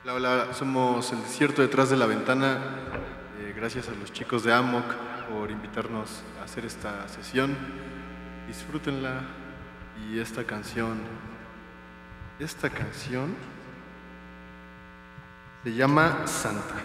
Hola, hola, somos El Desierto detrás de la ventana. Gracias a los chicos de Amok por invitarnos a hacer esta sesión. Disfrútenla. Y esta canción se llama Santa.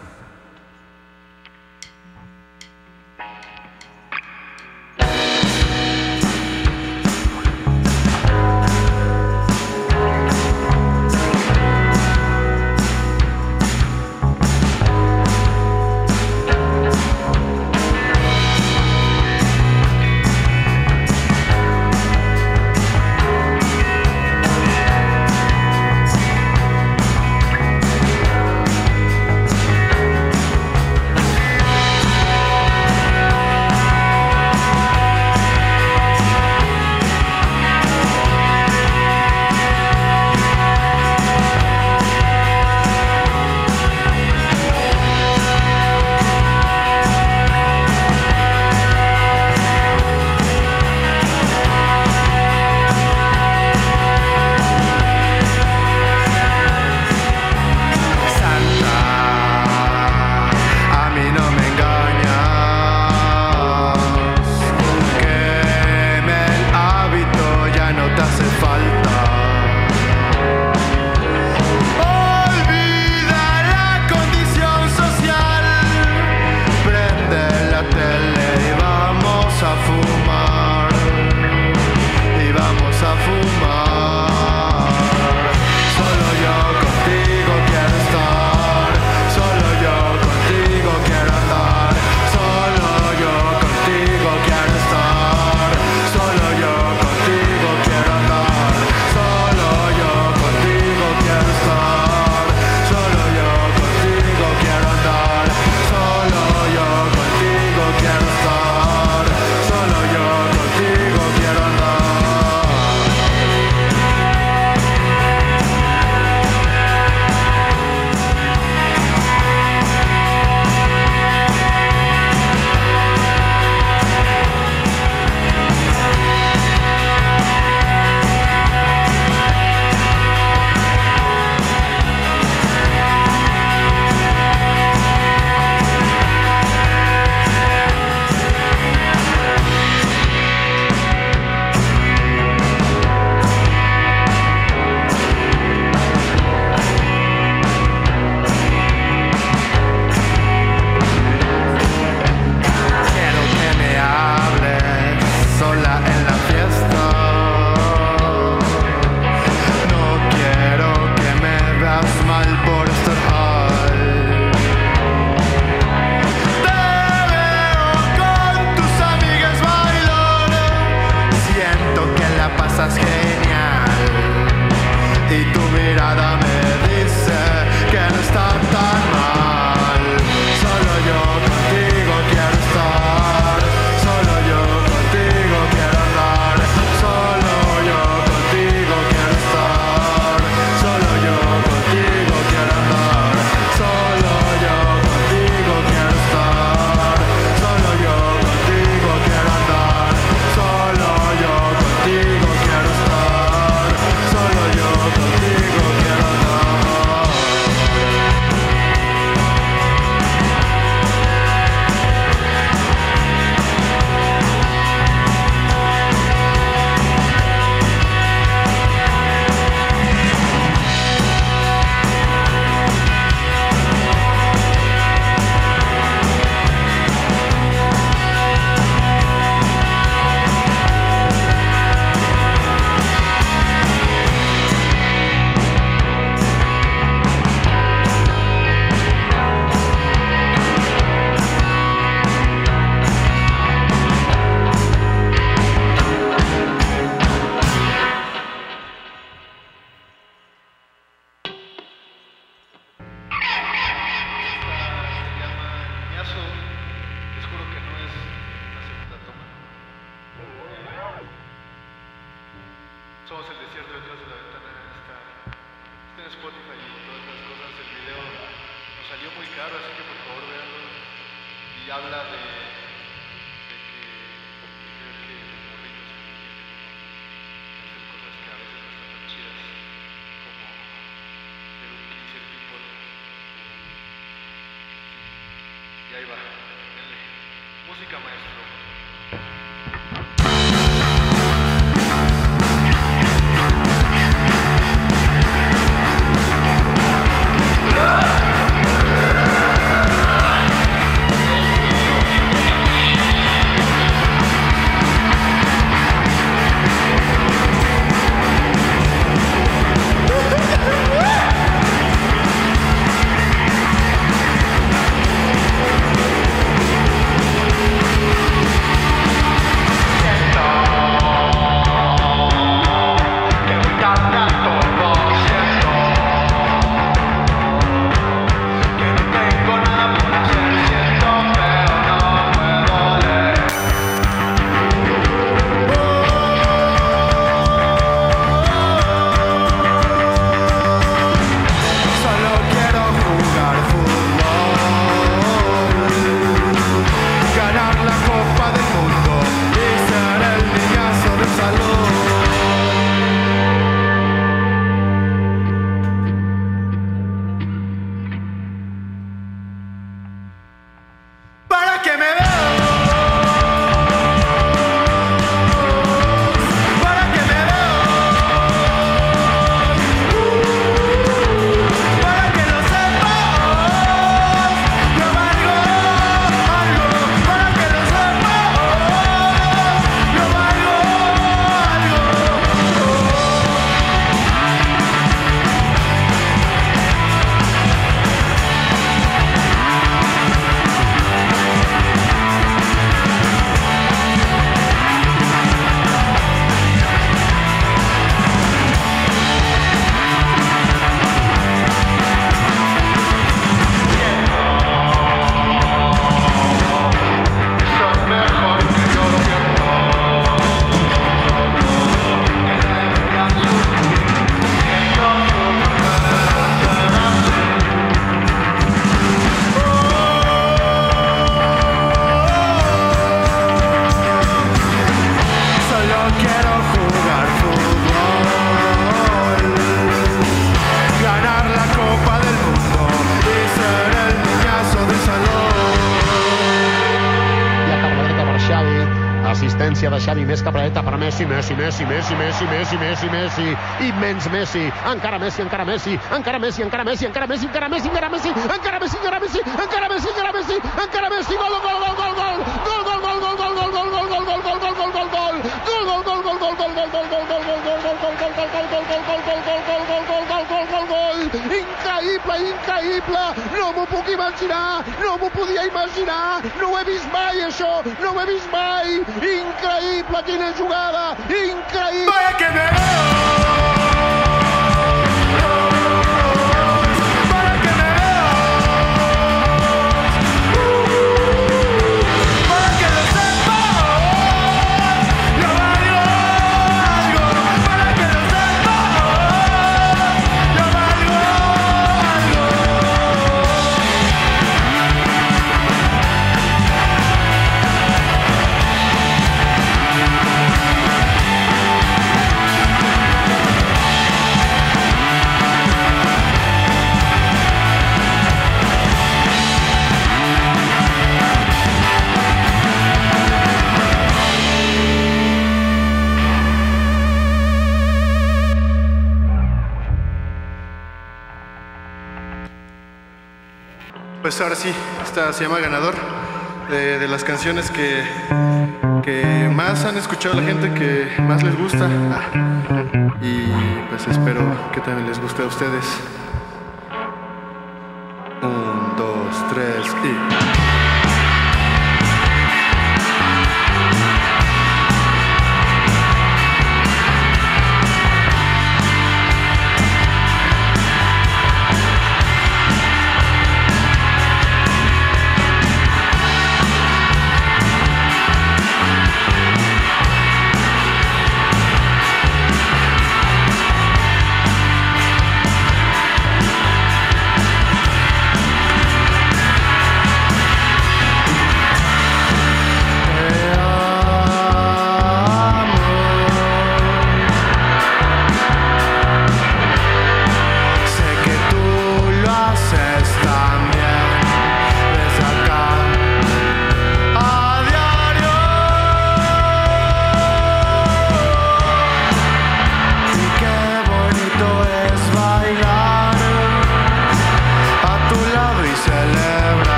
Somos El Desierto detrás de la ventana. Está en Spotify y todas esas cosas. El video nos salió muy caro, así que por favor véanlo. Y habla de creer que los morritos quieren hacer cosas que a veces no están tan chidas, como ser un 15 people. ahí va. Música, maestro. assistència de Xavi, més cap a dreta per Messi, Messi, immens Messi, encara Messi, encara Messi, encara Messi, encara Messi, encara Messi, encara Messi, encara Messi, encara Messi, encara Messi, encara Messi, encara Messi, encara Messi, gol, gol, gol, gol, gol, gol, gol, gol, gol, gol, gol, gol, gol, gol, gol, gol, gol, gol, increïble, increïble, no m'ho puc imaginar, no m'ho podia imaginar, no ho he vist mai això, no ho he vist mai, increïble, quina jugada, increïble. Vaya que me veo! Pues ahora sí, esta se llama Ganador, de las canciones que más han escuchado la gente, que más les gusta. Y pues espero que también les guste a ustedes. 1, 2, 3 y...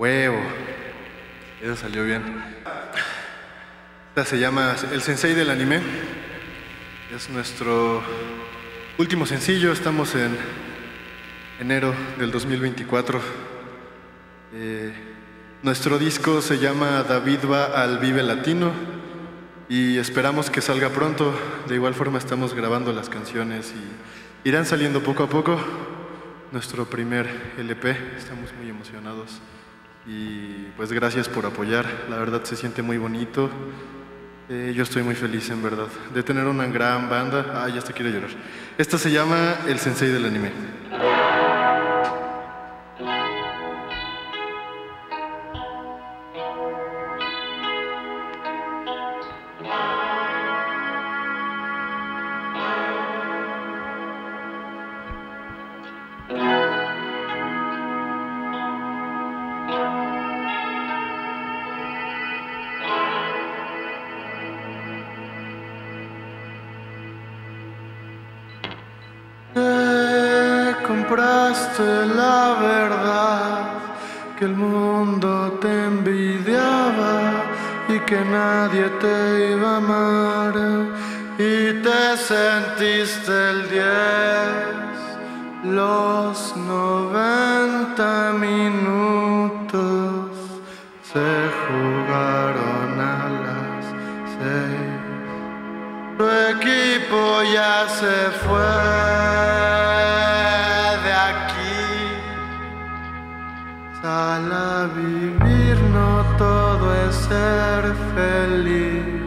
huevo. Eso salió bien. Esta se llama El Sensei del Anime. Es nuestro último sencillo. Estamos en enero del 2024. Nuestro disco se llama David va al Vive Latino y esperamos que salga pronto. De igual forma estamos grabando las canciones y irán saliendo poco a poco. Nuestro primer LP, estamos muy emocionados y pues gracias por apoyar. La verdad se siente muy bonito. Yo estoy muy feliz en verdad de tener una gran banda. Ya hasta quiero llorar. Esta se llama El Sensei del Anime. Compraste la verdad, que el mundo te envidiaba y que nadie te iba a amar, y te sentiste el 10, los 90 minutos se jugaron a las 6. Tu equipo ya se fue. Sal a vivir, no todo es ser feliz.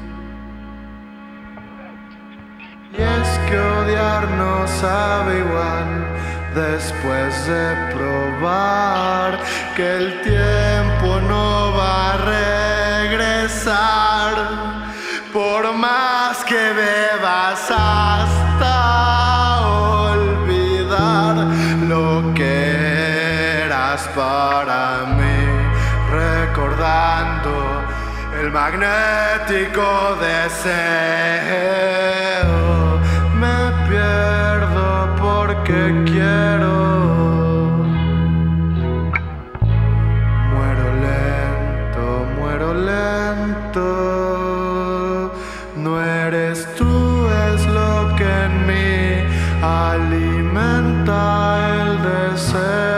Y es que odiar no sabe igual después de probar que el tiempo no va a regresar. Por más que bebas hasta olvidar lo que para mí, recordando el magnético deseo, me pierdo porque quiero. Muero lento, no eres tú, es lo que en mí alimenta el deseo.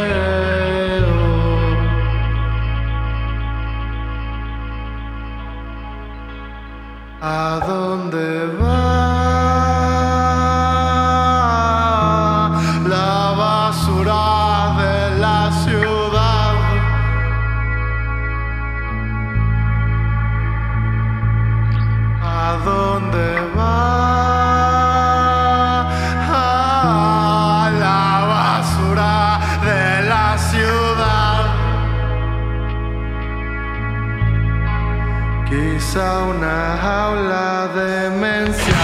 ¿A dónde va la basura de la ciudad? ¿A dónde va la basura de la ciudad? Quizá una jaula demencial.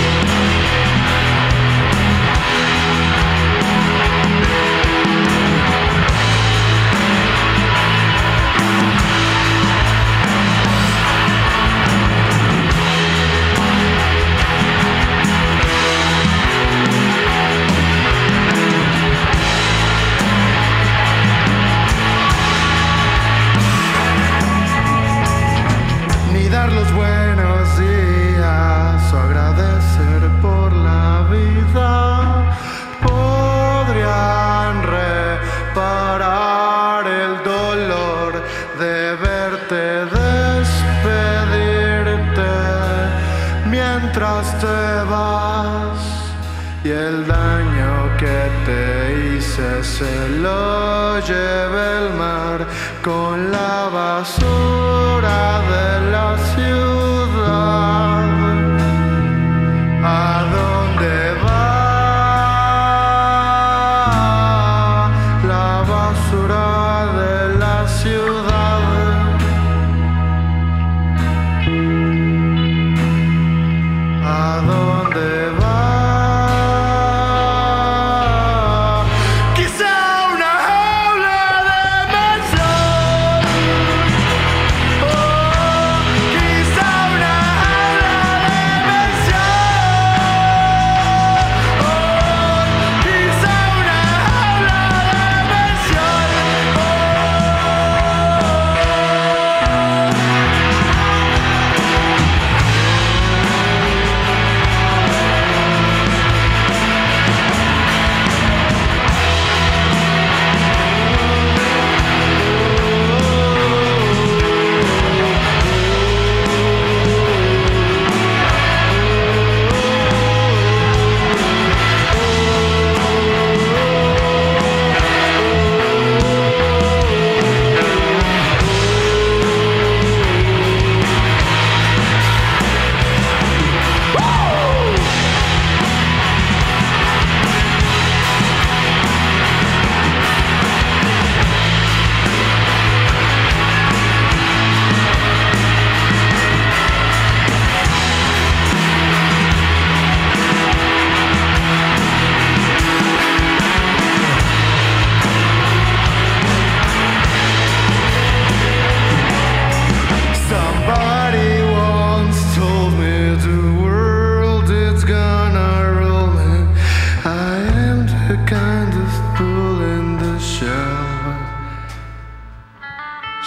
Ni dar los buenos días o agradecer por la vida podrían reparar el dolor de verte despedirte mientras te vas, y el daño que te hice se lo lleve el mar con la basura de la ciudad. ¿A dónde va la basura de la ciudad? ¿A dónde va? Quizá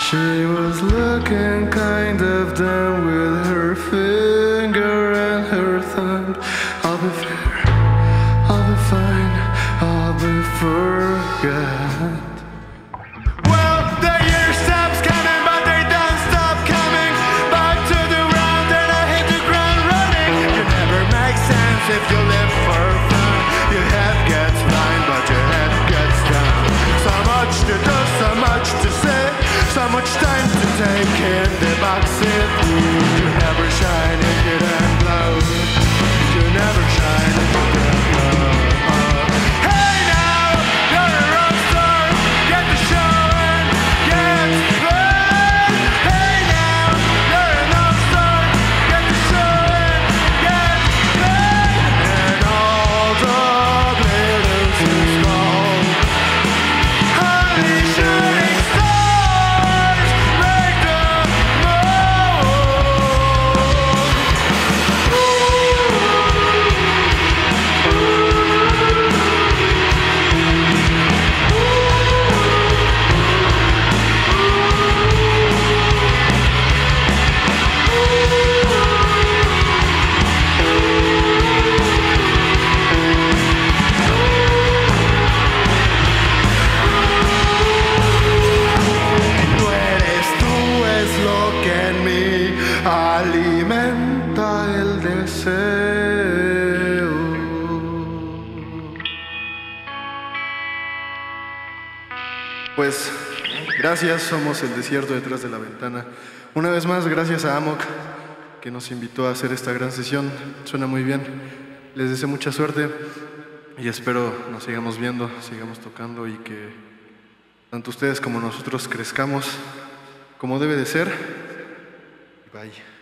She was looking kind of dumb with her finger and her thumb. I'll be fair, I'll be fine, I'll be forgot. Well, the year stops coming, but they don't stop coming. Back to the round and I hit the ground running. You never make sense if you live for fun. Your head gets blind, but your head gets down. So much to do, so much to say, so much time to take in the backseat. You never shine if you don't glow. You never shine if you don't glow. Hey now, you're a rock star. Get the show and get paid. Hey now, you're a rock star. Get the show and get paid. And all the glitters is gone. Honey, shooting stars make the mold. No eres tú, es lo que en mí alimenta el deseo. Pues gracias, somos El Desierto Detrás de la Ventana. Una vez más, gracias a Amok que nos invitó a hacer esta gran sesión. Suena muy bien. Les deseo mucha suerte y espero nos sigamos viendo, sigamos tocando y que tanto ustedes como nosotros crezcamos como debe de ser. Bye.